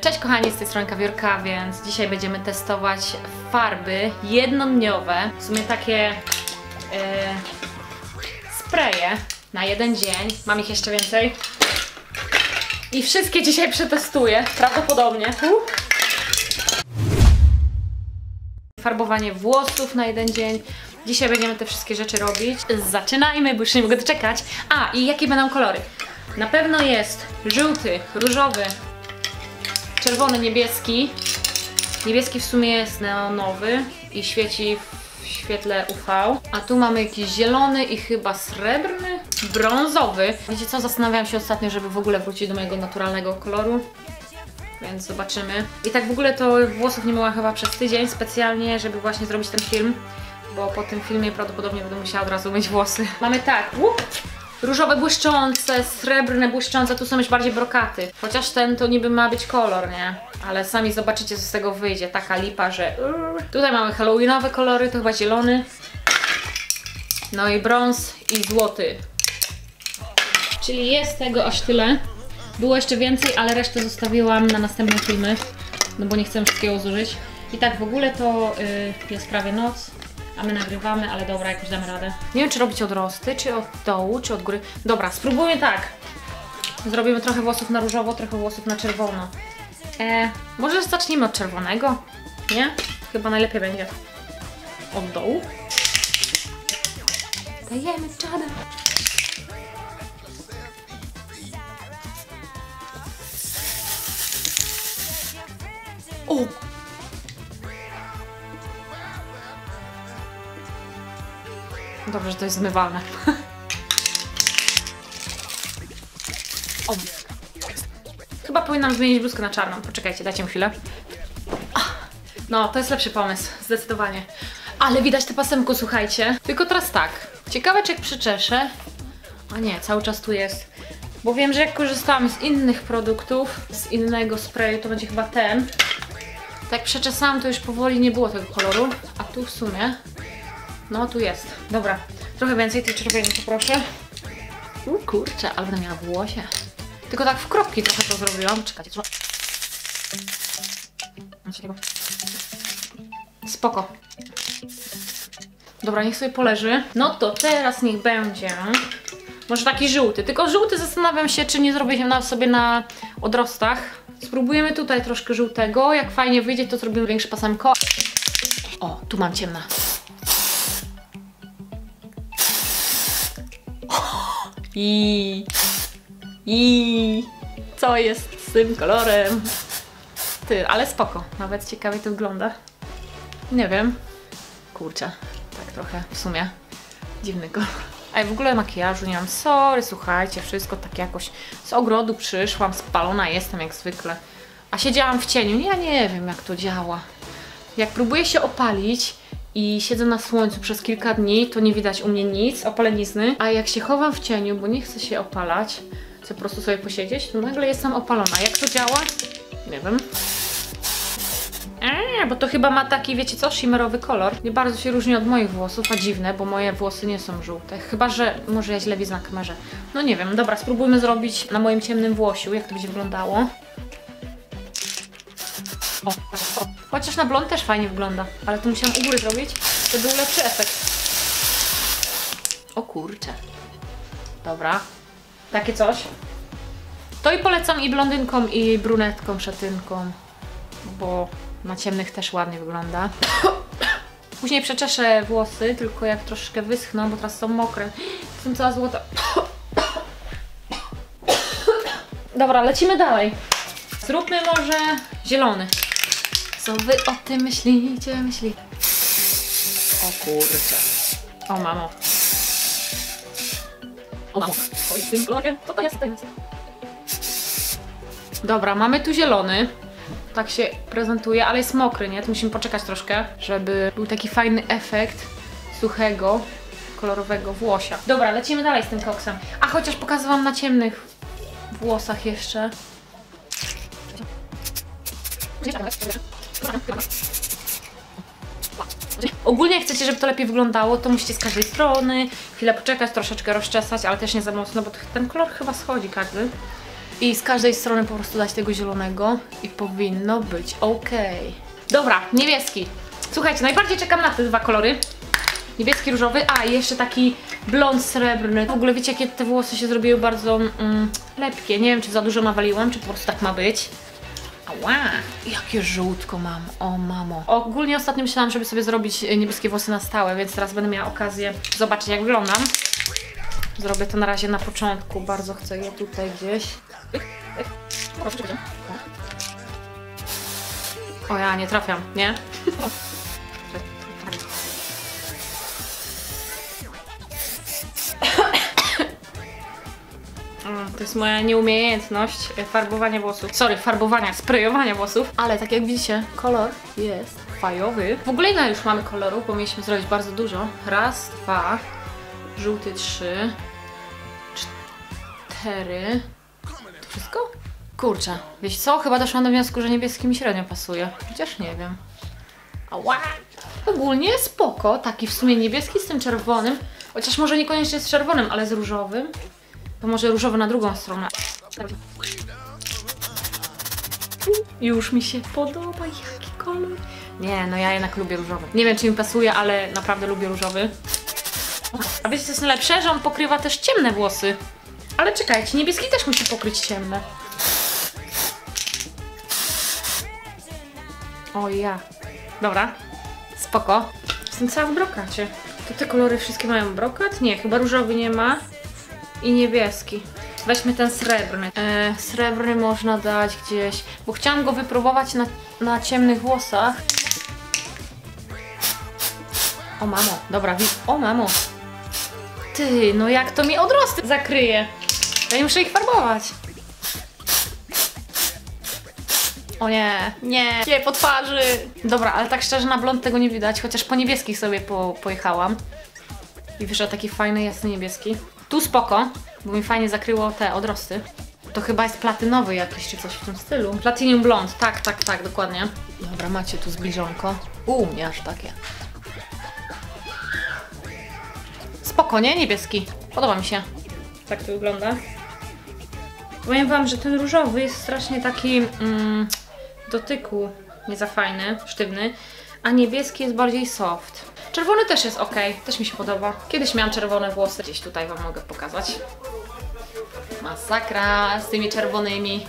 Cześć kochani, z tej strony Kawiorka, więc dzisiaj będziemy testować farby jednodniowe, w sumie takie spraye na jeden dzień. Mam ich jeszcze więcej i wszystkie dzisiaj przetestuję, prawdopodobnie. Farbowanie włosów na jeden dzień. Dzisiaj będziemy te wszystkie rzeczy robić. Zaczynajmy, bo już nie mogę doczekać. A, i jakie będą kolory? Na pewno jest żółty, różowy, czerwony, niebieski. Niebieski w sumie jest neonowy i świeci w świetle UV. A tu mamy jakiś zielony i chyba srebrny, brązowy. Wiecie co, zastanawiałam się ostatnio, żeby w ogóle wrócić do mojego naturalnego koloru. Więc zobaczymy. I tak w ogóle to włosów nie myłam chyba przez tydzień specjalnie, żeby właśnie zrobić ten film. Bo po tym filmie prawdopodobnie będę musiała od razu myć włosy. Mamy tak, różowe błyszczące, srebrne błyszczące, tu są już bardziej brokaty. Chociaż ten to niby ma być kolor, nie? Ale sami zobaczycie, co z tego wyjdzie. Taka lipa, że... Tutaj mamy halloweenowe kolory, to chyba zielony. No i brąz i złoty. Czyli jest tego aż tyle. Było jeszcze więcej, ale resztę zostawiłam na następne filmy. No bo nie chcę wszystkiego zużyć. I tak w ogóle to jest prawie noc. A my nagrywamy, ale dobra, jakoś damy radę. Nie wiem, czy robić odrosty, czy od dołu, czy od góry. Dobra, spróbujmy tak. Zrobimy trochę włosów na różowo, trochę włosów na czerwono. Może zacznijmy od czerwonego? Nie? Chyba najlepiej będzie. Od dołu. Dajemy czadę. O! Dobrze, że to jest zmywalne. O. Chyba powinnam zmienić bluzkę na czarną. Poczekajcie, dajcie mi chwilę. No, to jest lepszy pomysł, zdecydowanie. Ale widać tę pasemkę, słuchajcie. Tylko teraz tak. Ciekawe, czy jak przyczeszę... A nie, cały czas tu jest. Bo wiem, że jak korzystałam z innych produktów, z innego sprayu, to będzie chyba ten. Tak jak przeczesałam, to już powoli nie było tego koloru. A tu w sumie... No, tu jest. Dobra. Trochę więcej tej czerwieni poproszę. Kurczę, ale będę miała włosie. Tylko tak w kropki trochę to zrobiłam. Czekajcie, trzeba... Spoko. Dobra, niech sobie poleży. No to teraz niech będzie... Może taki żółty. Tylko żółty zastanawiam się, czy nie zrobię się sobie na odrostach. Spróbujemy tutaj troszkę żółtego. Jak fajnie wyjdzie, to zrobimy większe pasemko. O, tu mam ciemna. I co jest z tym kolorem? Ty, ale spoko. Nawet ciekawie to wygląda. Nie wiem. Kurczę. Tak trochę w sumie dziwny kolor. A ja w ogóle makijażu nie mam. Sorry, słuchajcie, wszystko tak jakoś z ogrodu przyszłam, spalona jestem jak zwykle. A siedziałam w cieniu. Ja nie wiem, jak to działa. Jak próbuję się opalić i siedzę na słońcu przez kilka dni, to nie widać u mnie nic, opalenizny. A jak się chowam w cieniu, bo nie chcę się opalać, chcę po prostu sobie posiedzieć, to nagle jestem opalona. Jak to działa? Nie wiem. Bo to chyba ma taki, wiecie co, shimmerowy kolor. Nie bardzo się różni od moich włosów, a dziwne, bo moje włosy nie są żółte. Chyba że może ja źle widzę na kamerze. No nie wiem, dobra, spróbujmy zrobić na moim ciemnym włosiu, jak to będzie wyglądało. O. Chociaż na blond też fajnie wygląda, ale to musiałam u góry zrobić, to był lepszy efekt. O kurczę. Dobra. Takie coś. To i polecam i blondynkom, i brunetkom, szatynkom, bo na ciemnych też ładnie wygląda. Później przeczeszę włosy, tylko jak troszkę wyschną, bo teraz są mokre. Są cała złota. Dobra, lecimy dalej. Zróbmy może zielony. Co wy o tym myślicie? O kurczę. O mamo. O mamo. Oj, z tym kolorem. Co to jest? Dobra, mamy tu zielony. Tak się prezentuje, ale jest mokry, nie? Tu musimy poczekać troszkę, żeby był taki fajny efekt suchego, kolorowego włosia. Dobra, lecimy dalej z tym koksem. A chociaż pokazywałam na ciemnych włosach jeszcze. Ogólnie jak chcecie, żeby to lepiej wyglądało, to musicie z każdej strony chwilę poczekać, troszeczkę rozczesać, ale też nie za mocno, bo ten kolor chyba schodzi każdy. I z każdej strony po prostu dać tego zielonego i powinno być ok. Dobra, niebieski. Słuchajcie, najbardziej czekam na te dwa kolory. Niebieski, różowy, a i jeszcze taki blond srebrny. W ogóle wiecie, jakie te włosy się zrobiły bardzo lepkie. Nie wiem, czy za dużo nawaliłam, czy po prostu tak ma być. Ała, jakie żółtko mam, o mamo. Ogólnie ostatnio myślałam, żeby sobie zrobić niebieskie włosy na stałe, więc teraz będę miała okazję zobaczyć, jak wyglądam. Zrobię to na razie na początku, bardzo chcę je tutaj gdzieś. O, ja nie trafiam, nie? To jest moja nieumiejętność farbowania włosów. Sorry, sprayowania włosów. Ale tak jak widzicie, kolor jest fajowy. W ogóle ile już mamy kolorów, bo mieliśmy zrobić bardzo dużo. Raz, dwa, żółty 3, 4. To wszystko? Kurczę, wiecie co? Chyba doszłam do wniosku, że niebieski mi średnio pasuje. Chociaż nie wiem. Ała! Ogólnie spoko, taki w sumie niebieski z tym czerwonym. Chociaż może niekoniecznie z czerwonym, ale z różowym. To może różowy na drugą stronę. Już mi się podoba, jaki kolor. Nie, no ja jednak lubię różowy. Nie wiem, czy mi pasuje, ale naprawdę lubię różowy. A wiecie, co jest najlepsze? Że on pokrywa też ciemne włosy. Ale czekajcie, niebieski też musi pokryć ciemne. O ja. Dobra, spoko. Jestem cała w brokacie. To te kolory wszystkie mają brokat? Nie, chyba różowy nie ma. I niebieski. Weźmy ten srebrny. Srebrny można dać gdzieś, bo chciałam go wypróbować na ciemnych włosach. O mamo, dobra, o mamo. Ty, no jak to mi odrosty zakryje? Ja nie muszę ich farbować. O nie, nie po twarzy. Dobra, ale tak szczerze na blond tego nie widać, chociaż po niebieskich sobie pojechałam. I wyszedł taki fajny, jasny niebieski. Tu spoko, bo mi fajnie zakryło te odrosty. To chyba jest platynowy jakiś, czy coś w tym stylu. Platinum blond, tak, dokładnie. Dobra, macie tu zbliżonko. Nie aż takie. Spoko, nie? Niebieski. Podoba mi się. Tak to wygląda. Powiem wam, że ten różowy jest strasznie taki dotyku nie za fajny, sztywny, a niebieski jest bardziej soft. Czerwony też jest ok, też mi się podoba. Kiedyś miałam czerwone włosy, gdzieś tutaj wam mogę pokazać. Masakra z tymi czerwonymi.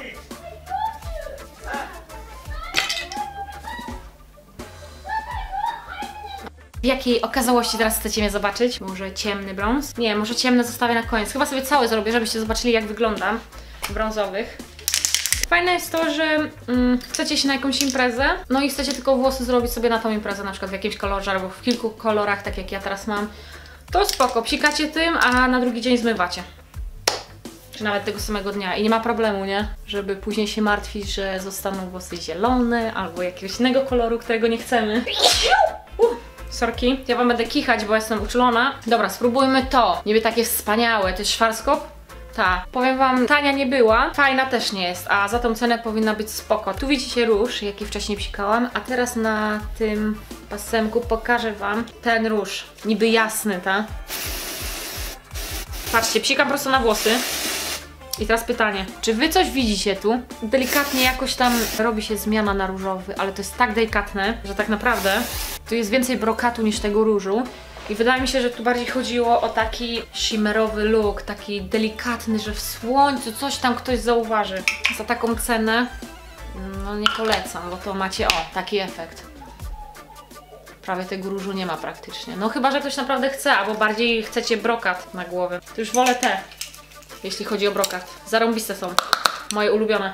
W jakiej okazałości teraz chcecie mnie zobaczyć? Może ciemny brąz? Nie, może ciemny zostawię na koniec. Chyba sobie cały zrobię, żebyście zobaczyli, jak wyglądam w brązowych. Fajne jest to, że chcecie iść na jakąś imprezę, no i chcecie tylko włosy zrobić sobie na tą imprezę, na przykład w jakimś kolorze albo w kilku kolorach, tak jak ja teraz mam. To spoko, psikacie tym, a na drugi dzień zmywacie. Czy nawet tego samego dnia i nie ma problemu, nie? Żeby później się martwić, że zostaną włosy zielone albo jakiegoś innego koloru, którego nie chcemy. Sorki, ja wam będę kichać, bo jestem uczulona. Dobra, spróbujmy to. Niby takie wspaniałe, to jest Schwarzkopf. Ta, powiem wam, tania nie była, fajna też nie jest, a za tą cenę powinna być spoko. Tu widzicie róż, jaki wcześniej psikałam, a teraz na tym pasemku pokażę wam ten róż, niby jasny, ta. Patrzcie, psikam prosto na włosy. I teraz pytanie, czy wy coś widzicie tu? Delikatnie jakoś tam robi się zmiana na różowy, ale to jest tak delikatne, że tak naprawdę tu jest więcej brokatu niż tego różu. I wydaje mi się, że tu bardziej chodziło o taki shimmerowy look, taki delikatny, że w słońcu coś tam ktoś zauważy. Za taką cenę, no nie polecam, bo to macie, taki efekt. Prawie tego różu nie ma praktycznie. No chyba, że ktoś naprawdę chce, albo bardziej chcecie brokat na głowę. To już wolę te, jeśli chodzi o brokat. Zarąbiste są, moje ulubione.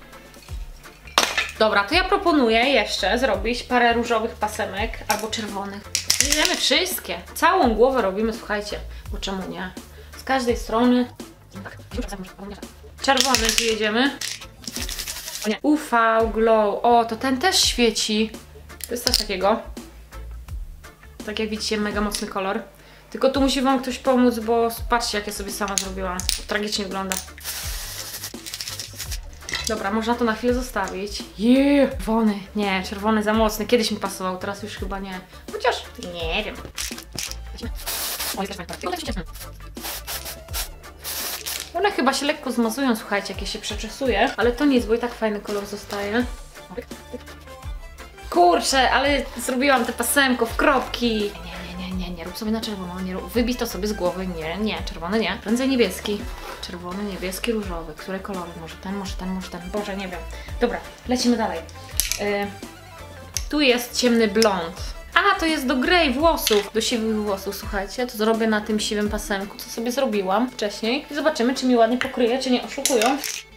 Dobra, to ja proponuję jeszcze zrobić parę różowych pasemek, albo czerwonych. Bierzemy wszystkie. Całą głowę robimy, słuchajcie, bo czemu nie? Z każdej strony. Czerwony tu jedziemy. UV Glow. O, to ten też świeci. To jest coś takiego. Tak jak widzicie, mega mocny kolor. Tylko tu musi wam ktoś pomóc, bo patrzcie, jak ja sobie sama zrobiłam. Tragicznie wygląda. Dobra, można to na chwilę zostawić. Czerwony. Nie, czerwony za mocny. Kiedyś mi pasował, teraz już chyba nie. Chociaż nie wiem. One chyba się lekko zmazują, słuchajcie, jak je się przeczesuje, ale to nic, bo i tak fajny kolor zostaje. Kurczę, ale zrobiłam te pasemko w kropki. Nie rób sobie na czerwono, nie rób. Wybij to sobie z głowy, nie, czerwony nie. Prędzej niebieski. Czerwony, niebieski, różowy. Które kolory? Może ten. Boże, nie wiem. Dobra, lecimy dalej. Tu jest ciemny blond. A, to jest do grey włosów, do siwych włosów, słuchajcie. To zrobię na tym siwym pasemku, co sobie zrobiłam wcześniej. I zobaczymy, czy mi ładnie pokryje, czy nie oszukują.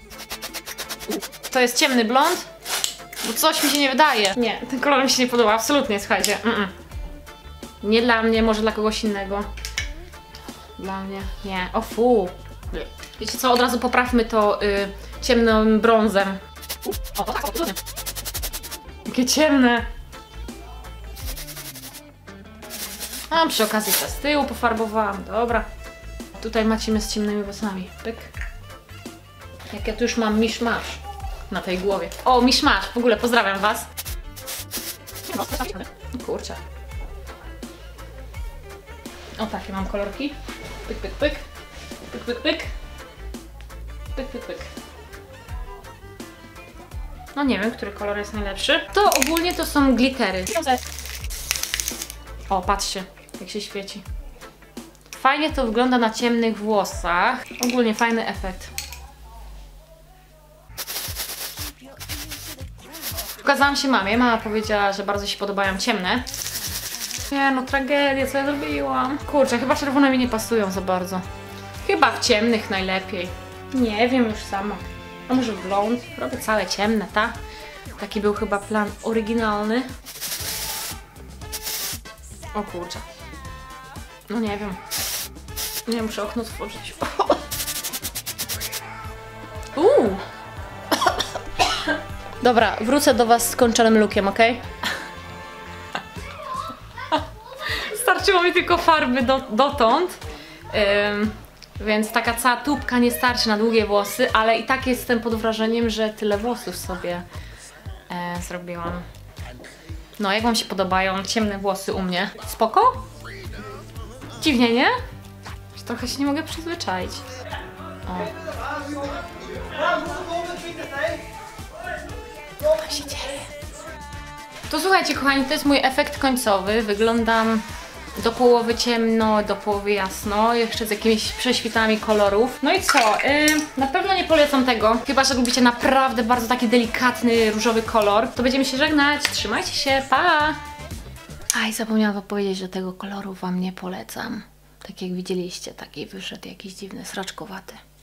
To jest ciemny blond, bo coś mi się nie wydaje. Nie, ten kolor mi się nie podoba, absolutnie, słuchajcie. Nie dla mnie, może dla kogoś innego. Dla mnie, nie. O fu. Wiecie co, od razu poprawmy to ciemnym brązem. O, tak, jakie ciemne. A przy okazji to z tyłu pofarbowałam, dobra. Tutaj macie z ciemnymi włosami. Pyk. Jak ja tu już mam miszmasz na tej głowie. O, miszmasz, w ogóle pozdrawiam was. Kurczę. O, takie mam kolorki. Pyk, pyk, pyk. Pyk, pyk, pyk. Pyk, pyk, pyk. No nie wiem, który kolor jest najlepszy. To ogólnie to są glittery. O, patrzcie, jak się świeci. Fajnie to wygląda na ciemnych włosach. Ogólnie fajny efekt. Pokazałam się mamie. Mama powiedziała, że bardzo się podobają ciemne. Nie no, tragedia, co ja zrobiłam. Kurczę, chyba czerwone mi nie pasują za bardzo. Chyba w ciemnych najlepiej. Nie wiem już sama. A może blond? Robię całe ciemne, tak? Taki był chyba plan oryginalny. O kurczę. No nie wiem. Nie, muszę okno otworzyć. Dobra, wrócę do was z skończonym lookiem, ok? Starczyło mi tylko farby dotąd. Więc taka cała tubka nie starczy na długie włosy, ale i tak jestem pod wrażeniem, że tyle włosów sobie zrobiłam. No, jak wam się podobają ciemne włosy u mnie? Spoko? Dziwnie, nie? Trochę się nie mogę przyzwyczaić. O. Co się dzieje? To słuchajcie, kochani, to jest mój efekt końcowy. Wyglądam do połowy ciemno, do połowy jasno, jeszcze z jakimiś prześwitami kolorów. No i co? Na pewno nie polecam tego, chyba że lubicie naprawdę bardzo taki delikatny, różowy kolor. To będziemy się żegnać, trzymajcie się, pa! Aj, zapomniałam powiedzieć, że tego koloru wam nie polecam. Tak jak widzieliście, taki wyszedł jakiś dziwny, sraczkowaty.